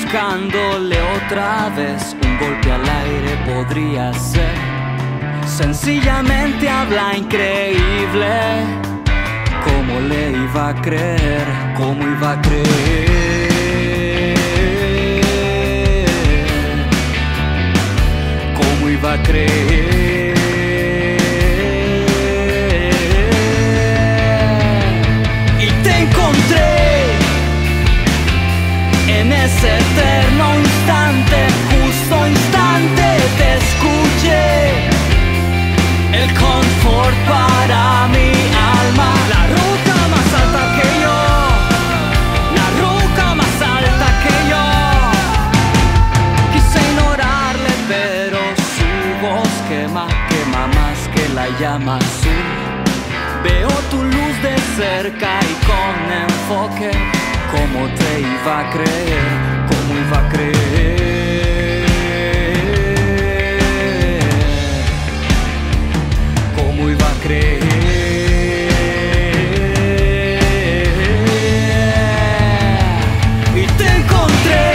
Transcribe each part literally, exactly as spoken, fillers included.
buscándole otra vez. Un golpe al aire podría ser. Sencillamente habla increíble. ¿Cómo le iba a creer? ¿Cómo iba a creer? ¿Cómo iba a creer? Y te encontré en ese eterno instante, justo instante te escuché. El confort para mi alma. La roca más alta que yo, la roca más alta que yo. Quise ignorarle, pero su voz quema, quema más que la llama azul. Veo tu luz de cerca y con enfoque. ¿Cómo te iba a creer? ¿Cómo iba a creer? ¿Cómo iba a creer? Y te encontré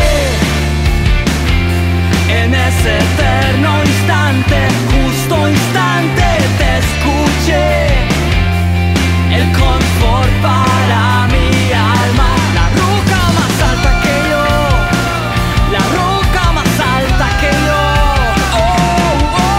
en ese eterno instante, justo instante te escuché. El confort para mi alma. La roca más alta que yo, la roca más alta que yo. Oh, oh.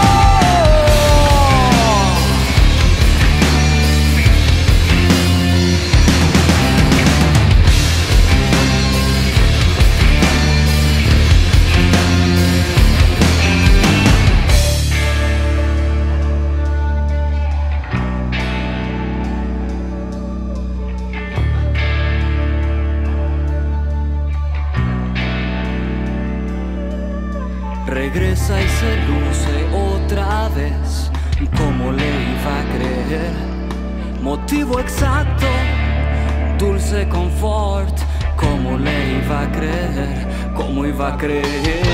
Regresa y se luce otra vez. ¿Cómo le iba a creer? Motivo exacto, dulce confort. ¿Cómo le iba a creer? ¿Cómo iba a creer?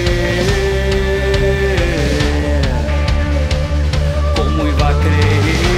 ¿Cómo iba a creer?